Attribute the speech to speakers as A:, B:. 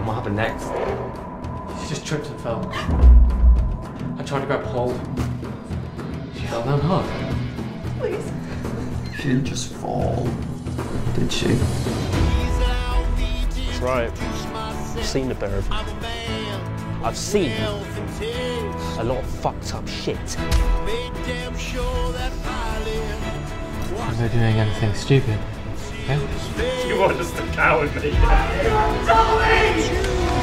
A: what happened next?
B: She just tripped and fell. I tried to grab hold. She fell down hard.
C: Please.
D: She didn't just fall, did she?
E: That's right. I've seen the pair of you. I've seen a lot of fucked up shit.
B: Was I doing anything stupid? Yeah?
E: You are just a coward, mate.
C: You are